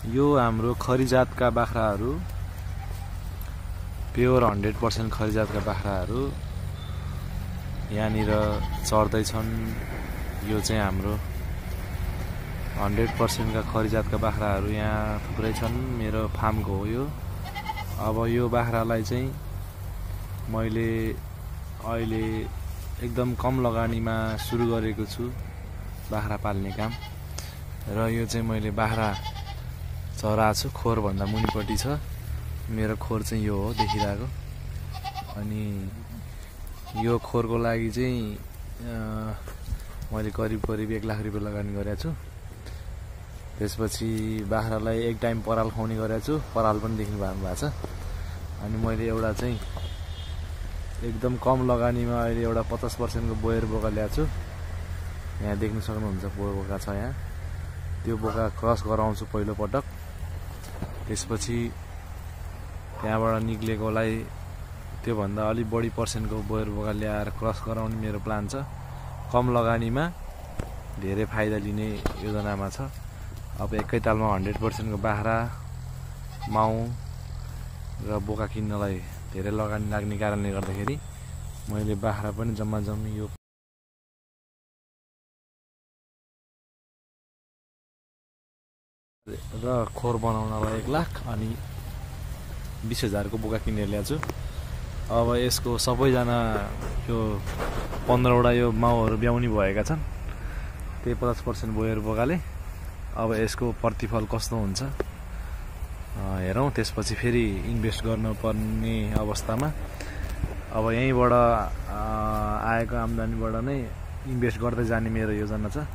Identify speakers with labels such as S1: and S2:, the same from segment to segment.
S1: यो हाम्रो खरी जातका बाख्राहरू, प्योर 100% खरी जातका बाख्राहरू यहाँनिर चर्दैछन्। यो चाहिँ हाम्रो 100% का खरी जातका बाख्राहरू यहाँ थुप्रै छन्। मेरो फार्मको हो यो। अब यो बाख्रालाई चाहिँ मैले अहिले एकदम कम लगानीमा सुरु गरेको छु बाख्रा पाल्ने काम। र यो चाहिँ मैले बाख्रा चराएको छु। खोर भन्दा मुनिपट्टि छ मेरो खोर चाहिँ यो हो देखिरहेको। अनि यो खोरको लागि चाहिँ मैले करिब 1 लाख रुपैयाँ लगानी गरेको छु। त्यसपछि बाख्रालाई एक टाइम पराल खुवाउने गरेको छु। पराल पनि देख्नु भएको छ। अनि मैले एउटा चाहिँ एकदम कम लगानीमा अहिले एउटा 50% को बोयर बोका ल्याएको छु। यहाँ देख्न सक्नुहुन्छ बोका छ यहाँ। त्यो बोका क्रस गराउँछु पहिलो पटक। त्यसपछि त्यहाँबाट निक्लेकोलाई त्योभन्दा अलि बढी पर्सेन्टको बोयर बोका ल्याएर क्रस गराउने मेरो प्लान छ। कम लगानीमा धेरै फाइदा लिने योजनामा छ। अब एकैतालमा 100% को बाख्रा, माउ र बोका किन्नलाई धेरै लगानी लाग्ने कारणले गर्दाखेरि मैले बाख्रा पनि जम्मा जम्मी यो र खोर बनाउनलाई 1 लाख अनि 20,000 को बोका किनेर ल्याएको छु। अब यसको सबैजना यो 15वटा यो माउहरू ब्याउनी भएका छन्। त्यही 50% बोयर बोकाले। अब यसको प्रतिफल कस्तो हुन्छ हेरौँ। त्यसपछि फेरि इन्भेस्ट गर्नुपर्ने अवस्थामा अब यहीँबाट आएको आम्दानीबाट नै इन्भेस्ट गर्दै जाने मेरो योजना छ।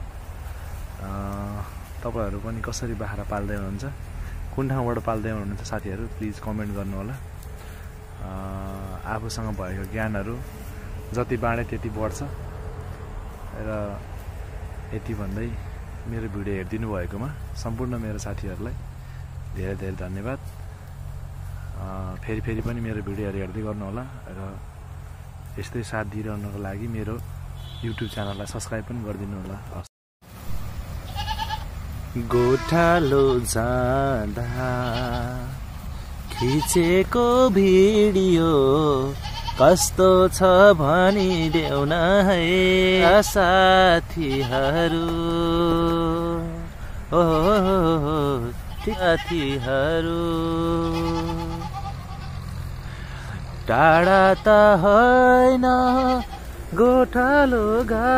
S1: तपाईहरु पनि कसरी बाख्रा पाल्दै हुनुहुन्छ, कुन ठाउँबाट पाल्दै हुनुहुन्छ साथीहरु प्लिज कमेन्ट गर्नु होला। आफूसँग भएको ज्ञानहरु जति बाँडे त्यति बढ्छ र यति भन्दै मेरो भिडियो हेर्दिनु भएकोमा सम्पूर्ण मेरो साथीहरुलाई धेरै धेरै धन्यवाद। फेरि पनि मेरो भिडियोहरु हेर्दै गर्नु होला र यस्तै साथ दिइरहनुको लागि मेरो युट्युब च्यानललाई सब्स्क्राइब पनि गरिदिनु होला। गोठालो जाँदा खिचेको भिडियो कस्तो छ भनिदेऊ न है साथीहरु। ओ साथीहरु टाढा त होइन गोठालो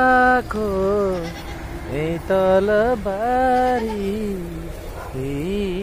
S1: गाको ए तल बारी